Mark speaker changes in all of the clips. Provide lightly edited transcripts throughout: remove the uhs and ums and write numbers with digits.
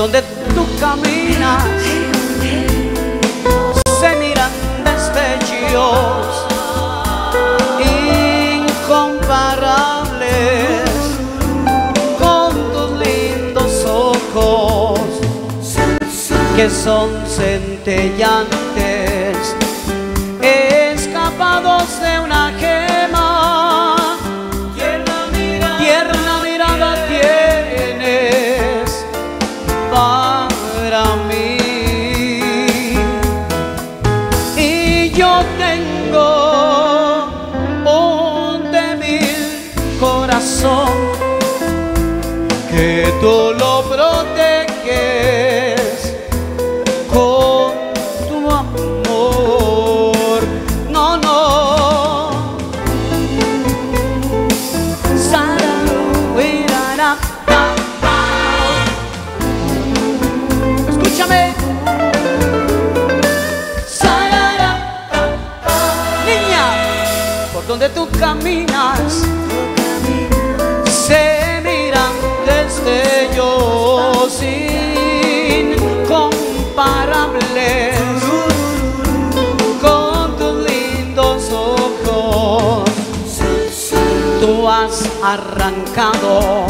Speaker 1: donde tú caminas se miran destellos incomparables con tus lindos ojos que son centellantes, escapados de una gema. Tierna mirada tienes para mí, y yo tengo un débil corazón que tú lo proteges con tu amor. No, no. Escúchame. Niña, por donde tú caminas se miran destellos incomparables con tus lindos ojos. Tú has arrancado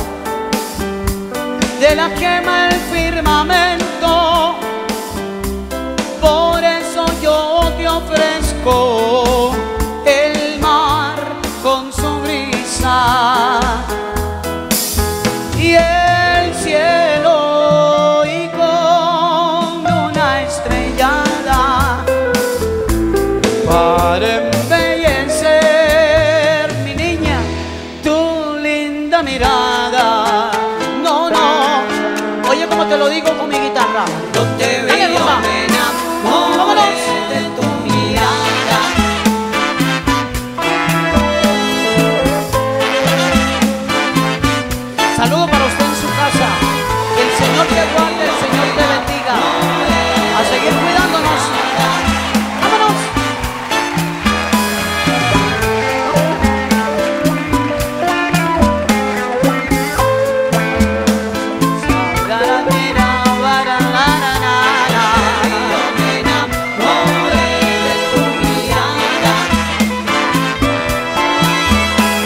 Speaker 1: de la gema el firmamento, por eso yo te ofrezco el mar con su brisa y el cielo y con una estrellada para embellecer, mi niña, tu linda mirada. No, no, oye como te lo digo con mi guitarra.
Speaker 2: No te veo, me enamoré de tu mirada.
Speaker 1: Saludo para usted en su casa. Que el Señor te guarde, el Señor te bendiga. A seguir cuidándonos. ¡Vámonos!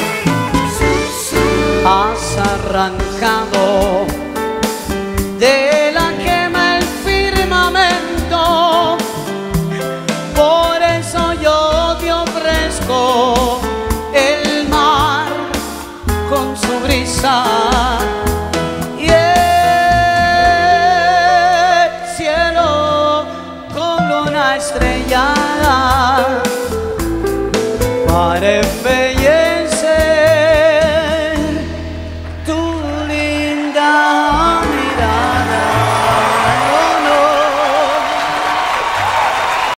Speaker 1: Has arrancado de